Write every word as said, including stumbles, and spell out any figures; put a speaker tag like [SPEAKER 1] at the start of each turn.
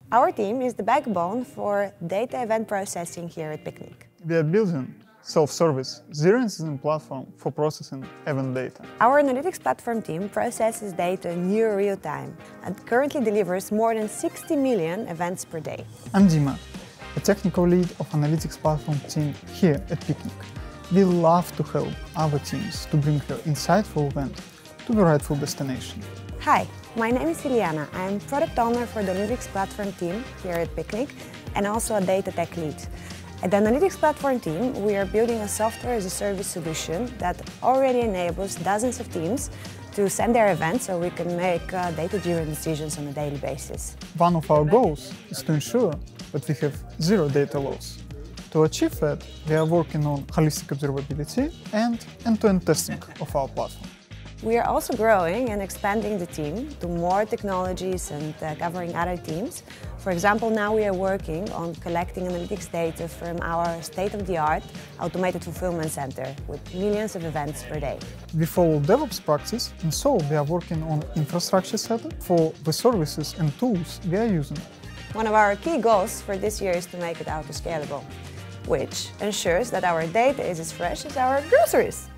[SPEAKER 1] Our team is the backbone for data event processing here at Picnic.
[SPEAKER 2] We are building self-service, zero-incident platform for processing event data.
[SPEAKER 1] Our analytics platform team processes data in near real time and currently delivers more than sixty million events per day.
[SPEAKER 2] I'm Dima, a technical lead of analytics platform team here at Picnic. We love to help our teams to bring your insightful event to the rightful destination.
[SPEAKER 1] Hi, my name is Iliana. I am product owner for the analytics platform team here at Picnic and also a data tech lead. At the analytics platform team, we are building a software as a service solution that already enables dozens of teams to send their events so we can make uh, data-driven decisions on a daily basis.
[SPEAKER 2] One of our goals is to ensure that we have zero data loss. To achieve that, we are working on holistic observability and end-to-end testing of our platform.
[SPEAKER 1] We are also growing and expanding the team to more technologies and uh, covering other teams. For example, now we are working on collecting analytics data from our state-of-the-art automated fulfillment center with millions of events per day.
[SPEAKER 2] We follow DevOps practice, and so we are working on infrastructure setup for the services and tools we are using.
[SPEAKER 1] One of our key goals for this year is to make it auto-scalable, which ensures that our data is as fresh as our groceries.